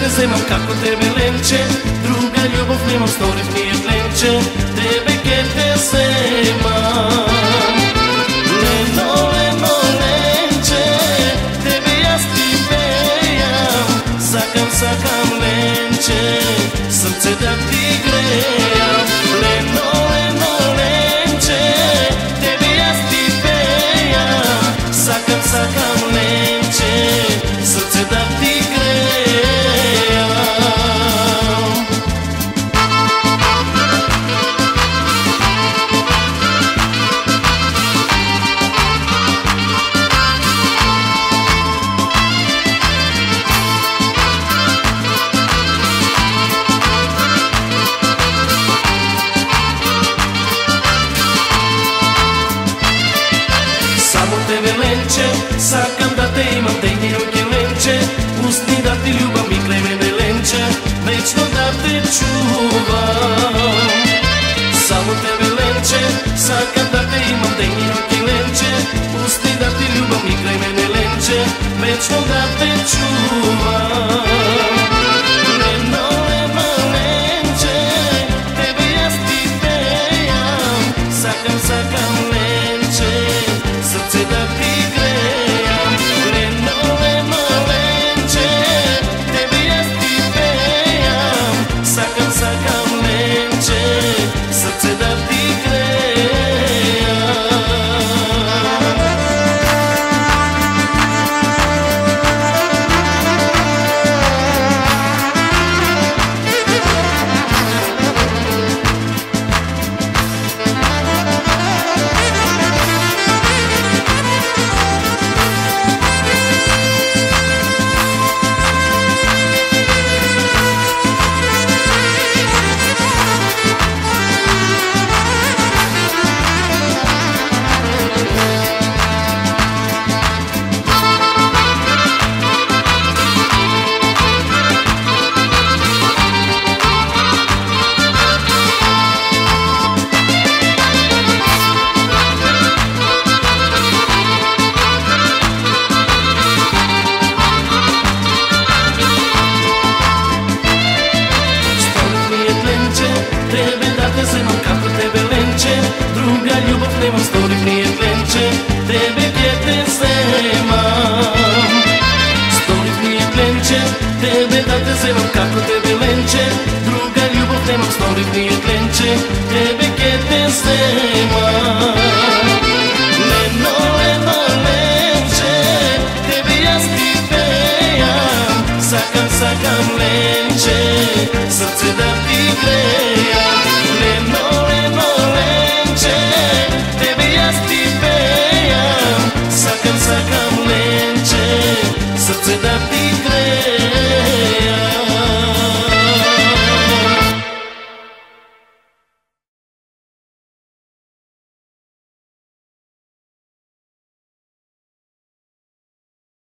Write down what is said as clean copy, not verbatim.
zemam kako tebe lenče, druga ljubav nemam, storih nije plenče, tebe ke te zemam. Leno, leno, lenče, tebe jaz ti pejam, sakam, sakam lenče, srce da ti grejam. Leno, leno, lenče, tebe jaz ti pejam, sakam, sakam lenče, srce da ti grejam. Tebe lenče, sakam da te imam, tegni ruke lenče, pusti da ti ljubam i kraj mene lenče, večno da te čuvam. Samo tebe lenče, sakam da te imam, tegni ruke lenče, pusti da ti ljubam i kraj mene lenče, večno da te čuvam. Leno, leno, lenče, tebe jaz ti pejam, sakam, sakam lenče, srce da ti grejam. Leno, leno, lenče, tebe jaz ti pejam, sakam, sakam lenče, srce da ti grejam. Druga ljubav nemam, storih nije plenče, tebe ke te zemam. Storih nije plenče, tebe da te zemam, kako tebe lenče, druga ljubav nemam, storih nije plenče, tebe ke te zemam. Leno, leno, lenče, tebe jaz ti pejam, sakam, sakam lenče, srce da ti grejam. Leno, leno, lenče, tebe jaz ti pejam, sakam, sakam lenče, srce da ti